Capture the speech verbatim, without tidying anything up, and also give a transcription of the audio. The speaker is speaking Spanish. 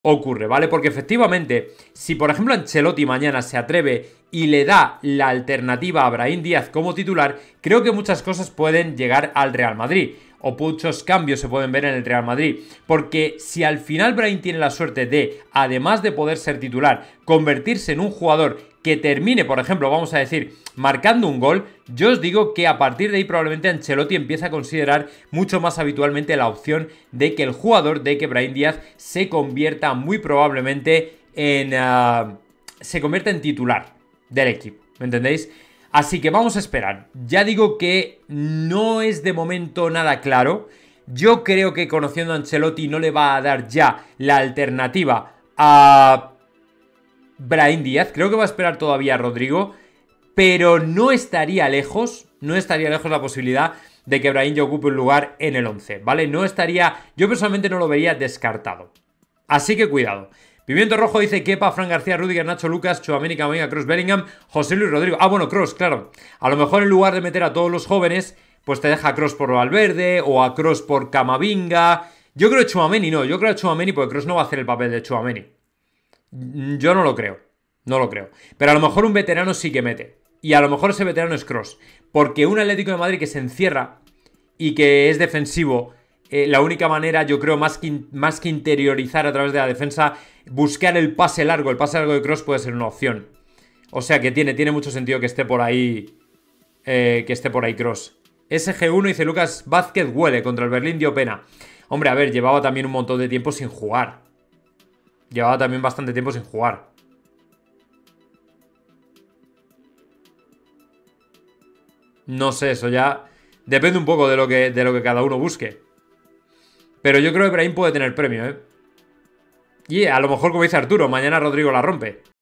ocurre, ¿vale? Porque efectivamente, si por ejemplo Ancelotti mañana se atreve y le da la alternativa a Brahim Díaz como titular, creo que muchas cosas pueden llegar al Real Madrid, o muchos cambios se pueden ver en el Real Madrid, porque si al final Brahim tiene la suerte de, además de poder ser titular, convertirse en un jugador que termine, por ejemplo, vamos a decir, marcando un gol, yo os digo que a partir de ahí probablemente Ancelotti empieza a considerar mucho más habitualmente la opción de que el jugador, de que Brahim Díaz se convierta muy probablemente en... Uh, se convierta en titular del equipo, ¿me entendéis? Así que vamos a esperar. Ya digo que no es de momento nada claro. Yo creo que conociendo a Ancelotti no le va a dar ya la alternativa a Brahim Díaz. Creo que va a esperar todavía a Rodrigo. Pero no estaría lejos, no estaría lejos la posibilidad de que Brahim ya ocupe un lugar en el once, ¿vale? No estaría, yo personalmente no lo vería descartado. Así que cuidado. Pimiento Rojo dice Kepa, Fran García, Rudiger, Nacho, Lucas, Tchouaméni, Camavinga, Kroos, Bellingham, José Luis Rodrigo. Ah, bueno, Kroos, claro. A lo mejor en lugar de meter a todos los jóvenes, pues te deja a Kroos por Valverde o a Kroos por Camavinga. Yo creo que Tchouaméni no, yo creo que Tchouaméni porque Kroos no va a hacer el papel de Tchouaméni. Yo no lo creo, no lo creo. Pero a lo mejor un veterano sí que mete. Y a lo mejor ese veterano es Kroos. Porque un Atlético de Madrid que se encierra y que es defensivo, eh, la única manera, yo creo, más que, más que interiorizar a través de la defensa, buscar el pase largo. El pase largo de Kroos puede ser una opción. O sea que tiene, tiene mucho sentido que esté por ahí. Eh, que esté por ahí Kroos. S G uno dice Lucas Vázquez huele. Contra el Berlín dio pena. Hombre, a ver, llevaba también un montón de tiempo sin jugar. Llevaba también bastante tiempo sin jugar. No sé, eso ya depende un poco de lo que, de lo que cada uno busque. Pero yo creo que Brahim puede tener premio, ¿eh? Y a lo mejor, como dice Arturo, mañana Rodrigo la rompe.